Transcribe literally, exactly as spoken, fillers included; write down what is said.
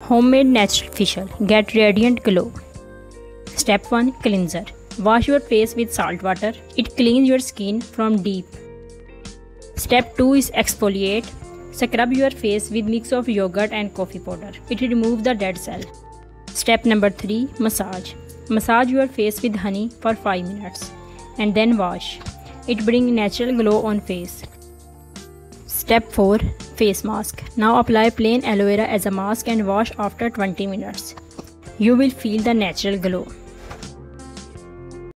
Homemade natural facial. Get radiant glow. Step one. Cleanser. Wash your face with salt water. It cleans your skin from deep. Step two is exfoliate. Scrub your face with mix of yogurt and coffee powder. It removes the dead cell. Step number three. Massage. Massage your face with honey for five minutes and then wash. It brings natural glow on face. Step four. Face mask. Now apply plain aloe vera as a mask and wash after twenty minutes. You will feel the natural glow.